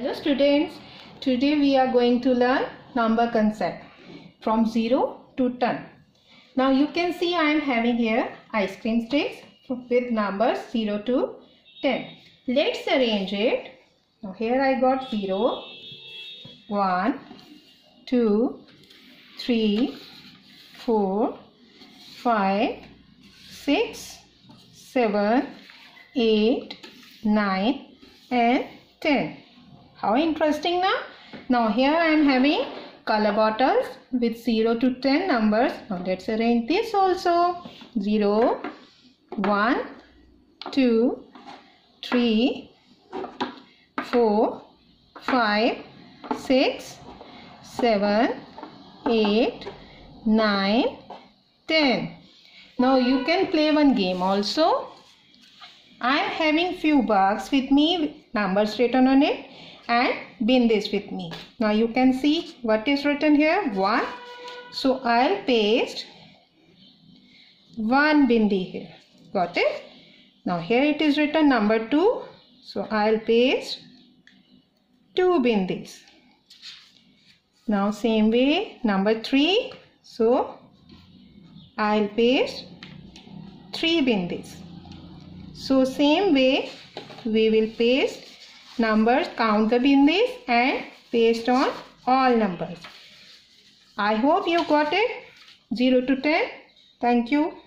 Hello students, today we are going to learn number concept from 0 to 10. Now you can see I am having here ice cream sticks with numbers 0 to 10. Let's arrange it. Now here I got 0, 1, 2, 3, 4, 5, 6, 7, 8, 9 and 10. How interesting now? Now here I am having color bottles with 0 to 10 numbers. Now let's arrange this also. 0, 1, 2, 3, 4, 5, 6, 7, 8, 9, 10. Now you can play one game also. I am having few bags with me, numbers written on it, and bindis with me. Now you can see what is written here, 1. So I'll paste 1 bindi here. Got it? Now here it is written number 2. So I'll paste 2 bindis. Now same way number 3. So I'll paste 3 bindis. So same way we will paste numbers, count the bindis and paste on all numbers. I hope you got it. 0 to 10. Thank you.